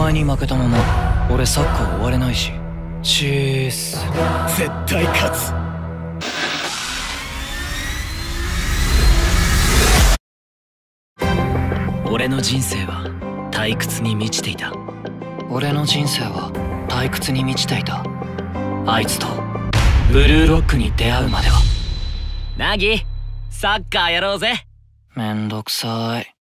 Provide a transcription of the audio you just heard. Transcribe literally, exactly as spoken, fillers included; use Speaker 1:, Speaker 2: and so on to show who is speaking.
Speaker 1: 前に負けたまま俺サッカー終われないし。チース。
Speaker 2: 絶対勝つ。
Speaker 1: 俺の人生は退屈に満ちていた。俺の人生は退屈に満ちていた。あいつとブルーロックに出会うまでは。
Speaker 3: ナギ、サッカーやろうぜ。
Speaker 1: めんどくさい。